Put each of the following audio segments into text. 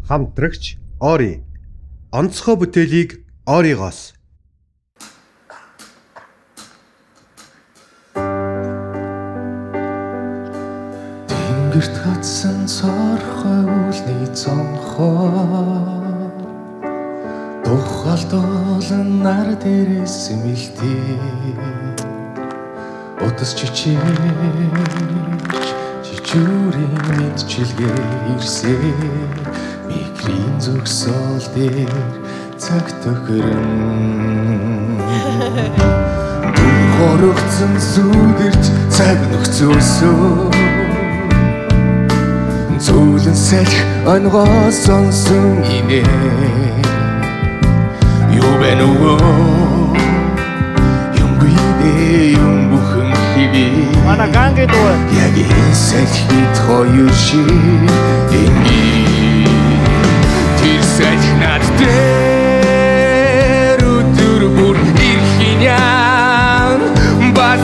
Хамтрагч ori. Онцгой бүтээлийг оригоос. Тэнгэрт хатсан цорхой үлний цонхоо тухалдуулан нар дээрээс мэлтий утас чичээж чичүүрийн мэдчилгээ ирсээ микрийн зүгсөөл дээр цаг тохирон хорогцсон зүгэрч цаг нөхцөөсөө Зүүлэн салхи онгоо сонсон инээ Юу бэ нөгөө Юмгүй дээ юм бүхэн хэвээ Манай Gang-ийн дуу Яг энэ салхид хоёр шиг Энгийн Тэр салхи над дээр Өдөр бүр ирхэн яан Бас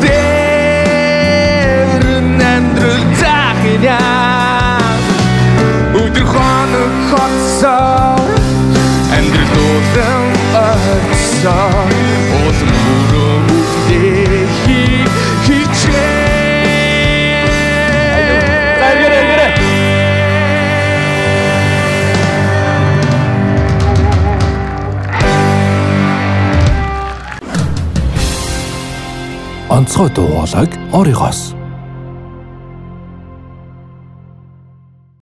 дээр Нэмдрэл захин яан Өдөр хоног хотсоо Амьдрал дуулан орцоо Уулан бүрөө үхтэй хичээ Онцгой дуулааг оригоос